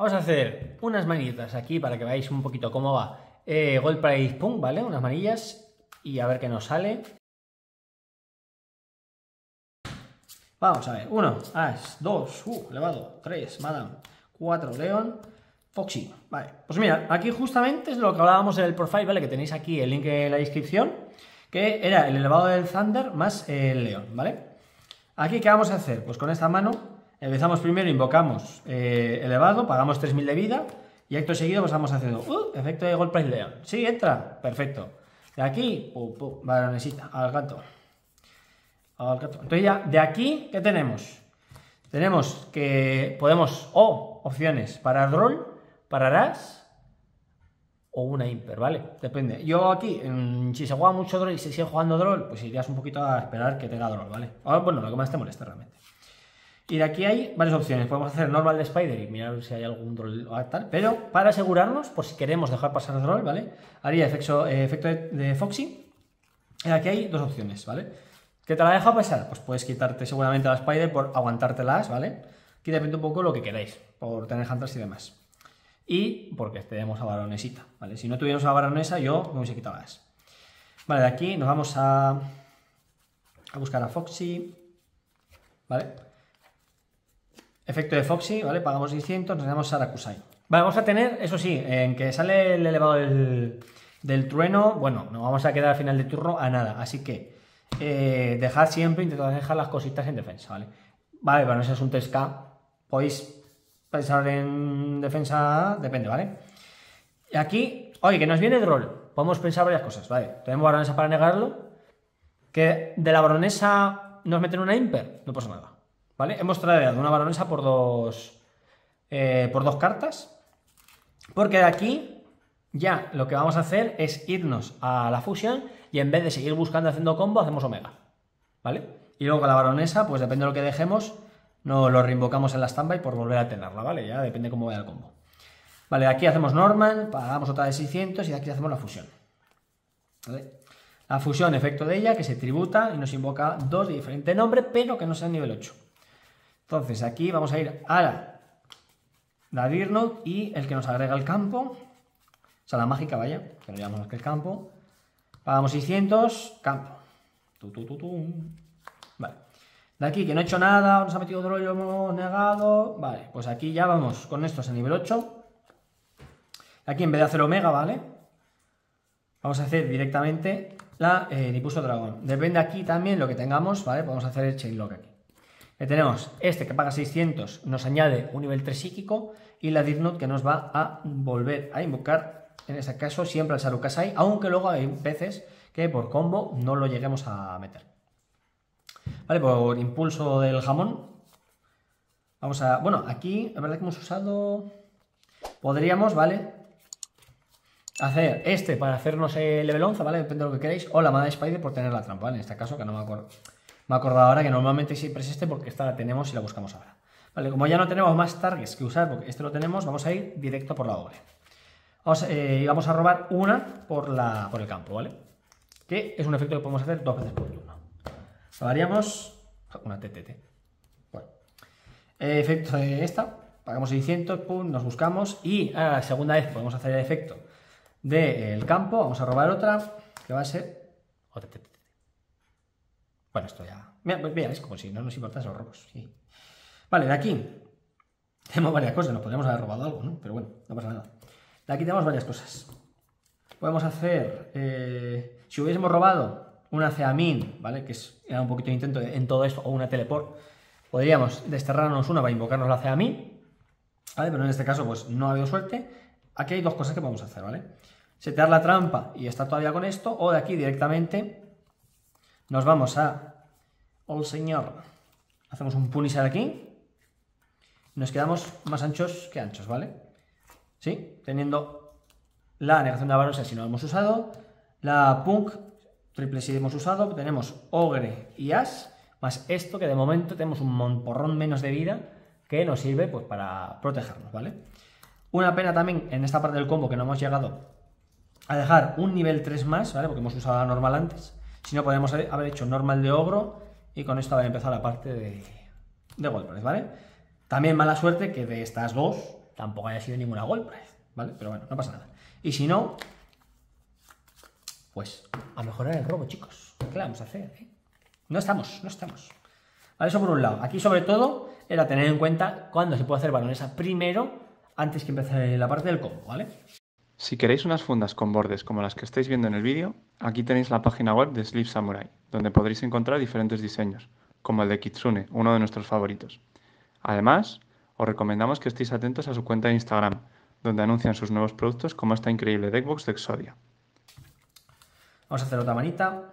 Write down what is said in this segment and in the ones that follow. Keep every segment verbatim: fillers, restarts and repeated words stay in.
Vamos a hacer unas manitas aquí para que veáis un poquito cómo va eh, Gold Price Punk, ¿vale? Unas manillas y a ver qué nos sale. Vamos a ver, uno, As, dos, uh, elevado, tres, Madame, cuatro, León, Foxy. Vale, pues mira, aquí justamente es lo que hablábamos del profile, ¿vale? Que tenéis aquí el link en la descripción, que era el elevado del Thunder más el León, ¿vale? Aquí, ¿qué vamos a hacer? Pues con esta mano empezamos primero, invocamos eh, elevado, pagamos tres mil de vida y acto seguido pues vamos haciendo uh, efecto de Gold Price León. Sí, entra, perfecto. De aquí, uh, uh, varonesita, al gato. Al gato. Entonces ya, de aquí, ¿qué tenemos? Tenemos que podemos, o opciones para roll, para ras o una imper, ¿vale? Depende. Yo aquí, en, si se juega mucho droll y se sigue jugando droll, pues irías un poquito a esperar que tenga droll, ¿vale? Ahora, bueno, lo que más te molesta realmente. Y de aquí hay varias opciones. Podemos hacer normal de Spider y mirar si hay algún droll o tal. Pero para asegurarnos, por si queremos dejar pasar droll, ¿vale? Haría efecto, eh, efecto de, de Foxy. Y aquí hay dos opciones, ¿vale? ¿Que te la deja pasar? Pues puedes quitarte seguramente la Spider por aguantártelas, ¿vale? Aquí depende un poco lo que queráis, por tener hunters y demás. Y porque tenemos a varonesita, ¿vale? Si no tuviéramos a varonesa, yo me hubiese quitado las. Vale, de aquí nos vamos a, a buscar a Foxy, ¿vale? Efecto de Foxy, ¿vale? Pagamos seiscientos, nos damos a Sarakusai. Vale, vamos a tener, eso sí, en que sale el elevado del, del trueno, bueno, no vamos a quedar al final de turno a nada, así que eh, dejad siempre, intentad dejar las cositas en defensa, ¿vale? Vale, bueno, ese es un tres K, podéis pensar en defensa, depende, ¿vale? Y aquí, oye, que nos viene droll, podemos pensar varias cosas, ¿vale? Tenemos baronesa para negarlo, que de la baronesa nos meten una imper, no pasa nada, ¿vale? Hemos tradeado una baronesa por dos, eh, por dos cartas, porque de aquí ya lo que vamos a hacer es irnos a la fusión y en vez de seguir buscando haciendo combo, hacemos omega, ¿vale? Y luego con la baronesa, pues depende de lo que dejemos, no lo reinvocamos en la standby por volver a tenerla, ¿vale? Ya depende cómo vaya el combo. Vale, de aquí hacemos normal, pagamos otra de seiscientos y de aquí hacemos la fusión, ¿vale? La fusión, efecto de ella, que se tributa y nos invoca dos de diferente nombre, pero que no sean nivel ocho. Entonces aquí vamos a ir a la, la Dirnote y el que nos agrega el campo, o sea, la mágica, vaya, que lo llamamos que el campo. Pagamos seiscientos, campo. Tu, tu, tu, tu. Vale. De aquí, que no he hecho nada, nos ha metido droll, lo hemos negado. Vale, pues aquí ya vamos con estos a nivel ocho. Aquí, en vez de hacer omega, ¿vale? Vamos a hacer directamente la eh, Nipuso Dragón. Depende aquí también lo que tengamos, ¿vale? Podemos hacer el Chainlock aquí. Que tenemos este que paga seiscientos, nos añade un nivel tres psíquico. Y la Dirnote que nos va a volver a invocar, en este caso, siempre al Sarukasai. Aunque luego hay veces que por combo no lo lleguemos a meter. Vale, por impulso del jamón. Vamos a... Bueno, aquí, la verdad que hemos usado... Podríamos, ¿vale? Hacer este para hacernos el level once, ¿vale? Depende de lo que queráis. O la Madame Spider por tener la trampa, ¿vale? En este caso, que no me acuerdo. Me he acordado ahora que normalmente siempre es este porque esta la tenemos y la buscamos ahora. Vale, como ya no tenemos más targets que usar porque este lo tenemos, vamos a ir directo por la ogre. Vamos, eh, vamos a robar una por, la, por el campo, ¿vale? Que es un efecto que podemos hacer dos veces por turno. Robaríamos una T T T. Bueno. Eh, efecto de esta. Pagamos seiscientos, pum, nos buscamos. Y a la segunda vez podemos hacer el efecto del campo. Vamos a robar otra. Que va a ser otra T T T. Bueno, esto ya... Mira, pues mira, es como si no nos importasen los robos. Sí. Vale, de aquí tenemos varias cosas. Nos podríamos haber robado algo, ¿no? Pero bueno, no pasa nada. De aquí tenemos varias cosas. Podemos hacer... Eh, si hubiésemos robado una Ceamin, ¿vale? Que es, era un poquito de intento de, en todo esto, o una Teleport, podríamos desterrarnos una para invocarnos la Ceamin, ¿vale? Pero en este caso, pues no ha habido suerte. Aquí hay dos cosas que podemos hacer, ¿vale? Setear la trampa y estar todavía con esto, o de aquí directamente nos vamos a... Oh, señor. Hacemos un Punisher aquí. Nos quedamos más anchos que anchos, ¿vale? ¿Sí? Teniendo la negación de la baronesa si no lo hemos usado. La Punk triple si hemos usado. Tenemos Ogre y As. Más esto que de momento tenemos un monporrón menos de vida que nos sirve pues para protegernos, ¿vale? Una pena también en esta parte del combo que no hemos llegado a dejar un nivel tres más, ¿vale? Porque hemos usado la normal antes. Si no, podemos haber hecho normal de ogro y con esto haber empezado la parte de, de Gold Price, ¿vale? También mala suerte que de estas dos tampoco haya sido ninguna Gold Prize, ¿vale? Pero bueno, no pasa nada. Y si no, pues a mejorar el robo, chicos. ¿Qué le vamos a hacer? ¿Eh? No estamos, no estamos. Vale, eso por un lado. Aquí sobre todo era tener en cuenta cuándo se puede hacer baronesa primero, antes que empezar la parte del combo, ¿vale? Si queréis unas fundas con bordes como las que estáis viendo en el vídeo, aquí tenéis la página web de Sleeve Samurai, donde podréis encontrar diferentes diseños, como el de Kitsune, uno de nuestros favoritos. Además, os recomendamos que estéis atentos a su cuenta de Instagram, donde anuncian sus nuevos productos como esta increíble deckbox de Exodia. Vamos a hacer otra manita.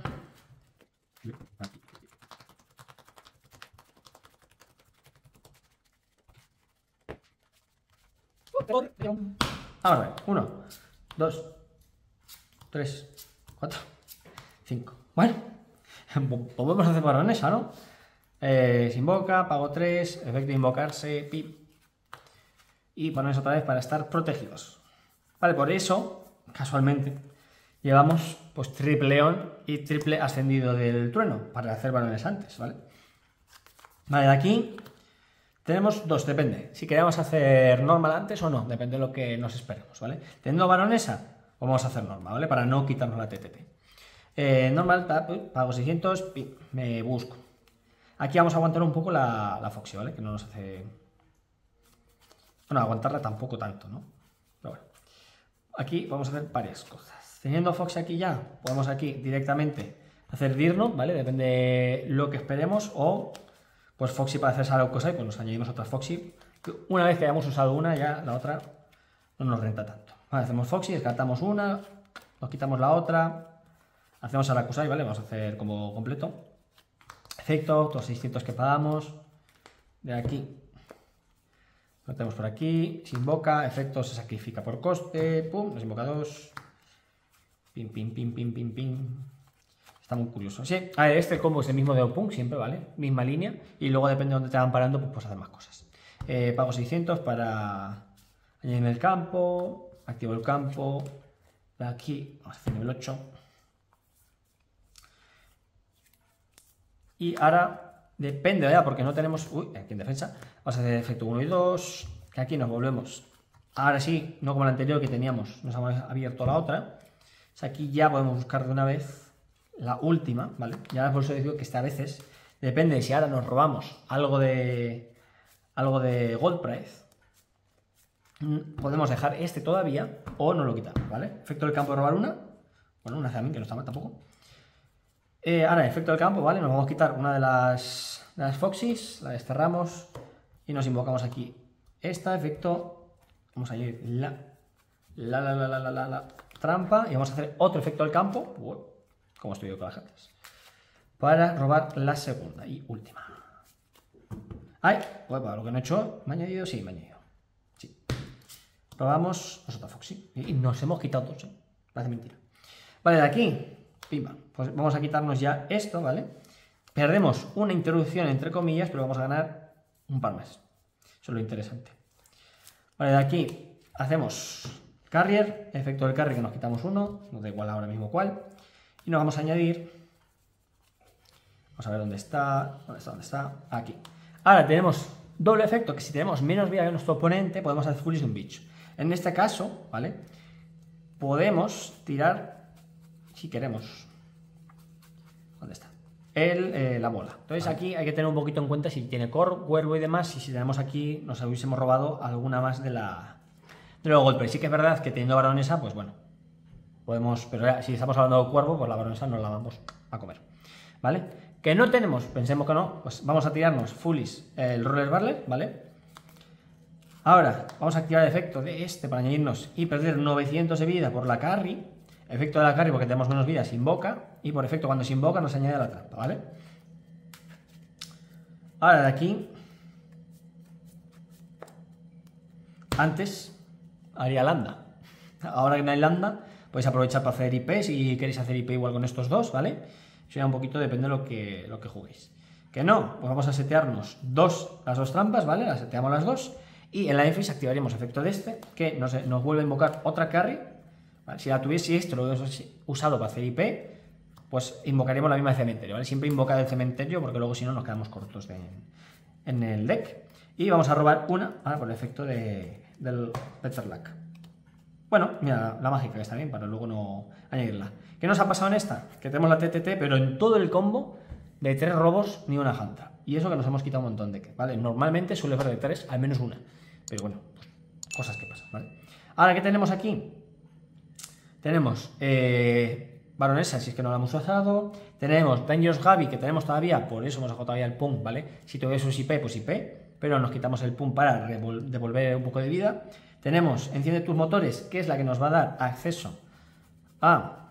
Ahora, uno, dos, tres, cuatro, cinco. Bueno, podemos hacer baronesa, ¿no? Eh, se invoca, pago tres, efecto de invocarse, pip. Y ponemos otra vez para estar protegidos. Vale, por eso, casualmente, llevamos pues triple león y triple ascendido del trueno para hacer barones antes, ¿vale? Vale, de aquí tenemos dos, depende. Si queremos hacer normal antes o no, depende de lo que nos esperemos, ¿vale? Teniendo baronesa, vamos a hacer normal, ¿vale? Para no quitarnos la T T P. Eh, normal, pago seiscientos, me busco. Aquí vamos a aguantar un poco la, la Foxy, ¿vale? Que no nos hace... Bueno, aguantarla tampoco tanto, ¿no? Pero bueno. Aquí vamos a hacer varias cosas. Teniendo Foxy aquí ya, podemos aquí directamente hacer Dirno, ¿vale? Depende de lo que esperemos, o pues Foxy para hacer Sarokusai, pues nos añadimos otra Foxy. Una vez que hayamos usado una, ya la otra no nos renta tanto. Vale, hacemos Foxy, descartamos una, nos quitamos la otra, hacemos Sarokusai, ¿vale? Vamos a hacer como completo. Efecto, los seiscientos que pagamos. De aquí lo tenemos por aquí, se invoca, efecto se sacrifica por coste, pum, nos invoca dos, pim, pim, pim, pim, pim, pim. Está muy curioso. Sí, a ver, este combo es el mismo de Opunk, siempre, ¿vale? Misma línea, y luego depende de dónde te van parando, pues puedes hacer más cosas. Eh, pago seiscientos para añadir el campo, activo el campo, de aquí, vamos a hacer nivel ocho. Y ahora... Depende, ya, porque no tenemos... Uy, aquí en defensa. Vamos a hacer efecto uno y dos. Que aquí nos volvemos. Ahora sí, no como el anterior que teníamos. Nos hemos abierto la otra. O sea, aquí ya podemos buscar de una vez la última, ¿vale? Ya por eso digo que esta a veces... Depende de si ahora nos robamos algo de... Algo de Gold Prize. Podemos dejar este todavía o no lo quitamos, ¿vale? Efecto del campo de robar una. Bueno, una también que no está mal tampoco. Eh, ahora, efecto del campo, ¿vale? Nos vamos a quitar una de las, de las Foxys, la desterramos y nos invocamos aquí esta, efecto, vamos a ir la, la, la, la, la, la, la, la trampa y vamos a hacer otro efecto del campo, wow, como estoy yo con las cartas, para robar la segunda y última. ¡Ay! Bueno, lo que no he hecho, ¿me ha añadido? Sí, me ha añadido. Sí. Robamos otra Foxy y nos hemos quitado dos, ¿eh? Parece mentira. Vale, de aquí... Pimba. Pues vamos a quitarnos ya esto, ¿vale? Perdemos una introducción entre comillas, pero vamos a ganar un par más. Eso es lo interesante. Vale, de aquí hacemos Carrier, efecto del carry que nos quitamos uno, nos da igual ahora mismo cuál. Y nos vamos a añadir... Vamos a ver dónde está, dónde está, dónde está, aquí. Ahora tenemos doble efecto, que si tenemos menos vida que nuestro oponente, podemos hacer Foolish un bicho. En este caso, ¿vale? Podemos tirar... Si queremos. ¿Dónde está? El, eh, la bola. Entonces vale. Aquí hay que tener un poquito en cuenta si tiene core, cuervo y demás. Y si tenemos aquí, nos hubiésemos robado alguna más de la de los golpes. Sí que es verdad que teniendo baronesa, pues bueno, podemos. Pero ya, si estamos hablando de cuervo, pues la baronesa nos la vamos a comer. ¿Vale? Que no tenemos, pensemos que no, pues vamos a tirarnos Foolish el Roller Barrel, ¿vale? Ahora vamos a activar el efecto de este para añadirnos y perder novecientos de vida por la carry. Efecto de la carry porque tenemos menos vida, se invoca. Y por efecto cuando se invoca nos añade la trampa, ¿vale? Ahora de aquí. Antes haría landa. Ahora que no hay landa, podéis aprovechar para hacer I P si queréis hacer I P igual con estos dos, ¿vale? Eso ya un poquito depende de lo que, lo que juguéis. Que no, pues vamos a setearnos dos, las dos trampas, ¿vale? Las seteamos las dos. Y en la Enfis activaríamos efecto de este, que nos, nos vuelve a invocar otra carry. ¿Vale? Si la tuviese esto, lo hubiese usado para hacer I P, pues invocaríamos la misma de cementerio, ¿vale? Siempre invoca del cementerio porque luego si no nos quedamos cortos de, en el deck. Y vamos a robar una, ahora por el efecto de, del Better Luck. Bueno, mira, la mágica que está bien, para luego no añadirla. ¿Qué nos ha pasado en esta? Que tenemos la T T T, pero en todo el combo de tres robos ni una Hunter. Y eso que nos hemos quitado un montón de que, ¿vale? Normalmente suele haber de tres, al menos una. Pero bueno, pues, cosas que pasan, ¿vale? Ahora, ¿qué tenemos aquí? Tenemos eh, Baronesa, si es que no la hemos usado. Tenemos Dangerous Gaby, que tenemos todavía, por eso hemos dejado todavía el pump, ¿vale? Si todavía eso es I P, pues I P. Pero nos quitamos el pump para devolver un poco de vida. Tenemos Enciende tus motores, que es la que nos va a dar acceso a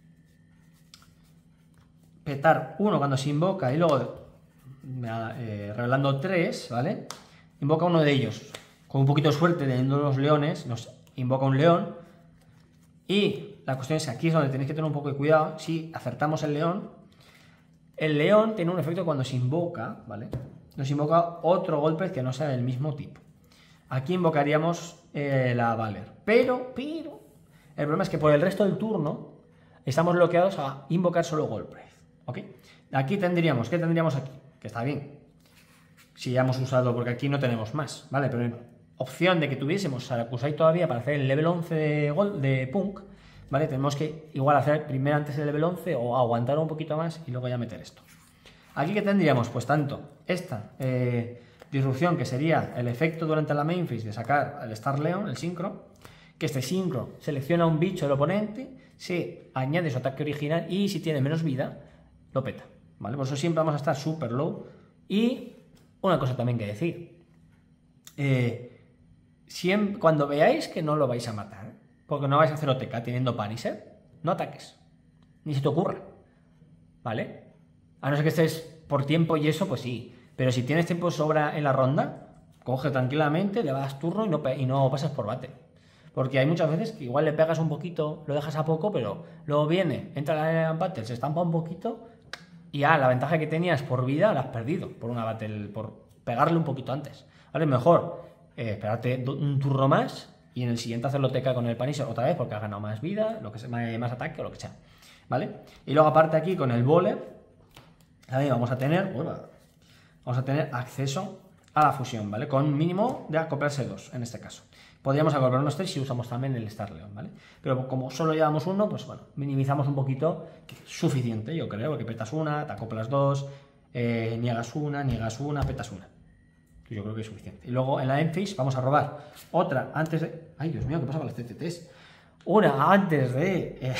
petar uno cuando se invoca y luego eh, revelando tres, ¿vale? Invoca uno de ellos. Con un poquito de suerte, teniendo los leones, nos invoca un león. Y la cuestión es que aquí es donde tenéis que tener un poco de cuidado. Si acertamos el león, el león tiene un efecto cuando se invoca, ¿vale? Nos invoca otro golpe que no sea del mismo tipo. Aquí invocaríamos eh, la Valer. Pero, pero, el problema es que por el resto del turno estamos bloqueados a invocar solo golpes. ¿Ok? Aquí tendríamos, ¿qué tendríamos aquí? Que está bien. Si ya hemos usado, porque aquí no tenemos más, ¿vale? Pero opción de que tuviésemos Sarakusai todavía para hacer el level once de, gol, de Punk, ¿vale? Tenemos que igual hacer primero antes el level once o aguantar un poquito más y luego ya meter esto. Aquí que tendríamos, pues tanto esta eh, disrupción, que sería el efecto durante la main phase de sacar el Star Leon, el sincro, que este sincro selecciona un bicho del oponente, se añade su ataque original y si tiene menos vida, lo peta, ¿vale? Por eso siempre vamos a estar super low. Y una cosa también que decir, eh, siempre, cuando veáis que no lo vais a matar, porque no vais a hacer O T K teniendo Punisher, no ataques, ni se te ocurra, ¿vale? A no ser que estés por tiempo y eso, pues sí. Pero si tienes tiempo de sobra en la ronda, coge tranquilamente, le das turno y no, y no pasas por bate. Porque hay muchas veces que igual le pegas un poquito, lo dejas a poco, pero luego viene, entra en battle, se estampa un poquito y ya, la ventaja que tenías por vida la has perdido por una battle, por pegarle un poquito antes. Vale, mejor eh, esperarte un turno más y en el siguiente hacerlo T K con el Punisher otra vez porque has ganado más vida, lo que sea, más ataque o lo que sea. ¿Vale? Y luego aparte aquí con el Bowler, también vamos a tener, bueno, vamos a tener acceso a la fusión, ¿vale? Con mínimo de acoplarse dos, en este caso. Podríamos acoplarnos tres si usamos también el Star Leon, ¿vale? Pero como solo llevamos uno, pues bueno, minimizamos un poquito, que es suficiente, yo creo, porque petas una, te acoplas dos, eh, niegas una, niegas una, petas una. Yo creo que es suficiente. Y luego en la Endphase vamos a robar otra antes de... Ay, Dios mío, ¿qué pasa con las T T Ts? Una antes de... Eh...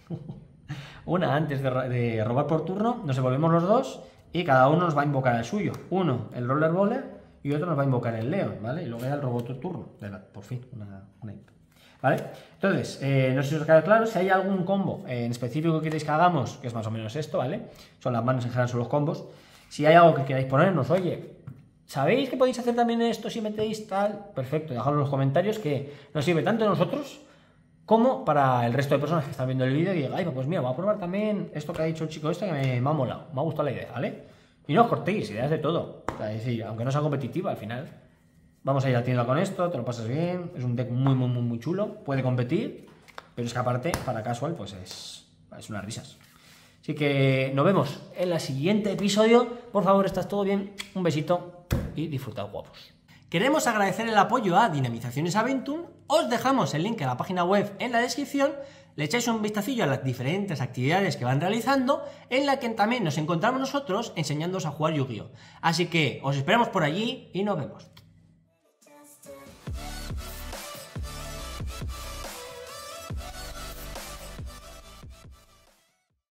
Una antes de, de robar por turno, nos devolvemos los dos y cada uno nos va a invocar el suyo. Uno, el Roller Bowler, y otro nos va a invocar el Leon, ¿vale? Y luego ya el robot por turno, de la, por fin, una, una ¿vale? Entonces, eh, no sé si os ha quedado claro, si hay algún combo en específico que queréis que hagamos, que es más o menos esto, ¿vale? Son las manos en general, son los combos. Si hay algo que queráis ponernos, oye, ¿sabéis que podéis hacer también esto si metéis tal? Perfecto, dejadlo en los comentarios, que nos sirve tanto a nosotros como para el resto de personas que están viendo el vídeo y digan, ay, pues mira, voy a probar también esto que ha dicho el chico este que me, me ha molado, me ha gustado la idea, ¿vale? Y no os cortéis, ideas de todo. O sea, es decir, aunque no sea competitiva, al final vamos a ir a tienda con esto, te lo pasas bien, es un deck muy, muy, muy, muy chulo, puede competir, pero es que aparte, para casual, pues es, es unas risas. Así que nos vemos en el siguiente episodio. Por favor, estás todo bien, un besito y disfrutad, guapos. Queremos agradecer el apoyo a Dinamizaciones Aventum. Os dejamos el link a la página web en la descripción. Le echáis un vistacillo a las diferentes actividades que van realizando, en la que también nos encontramos nosotros enseñándoos a jugar Yu-Gi-Oh! Así que os esperamos por allí y nos vemos.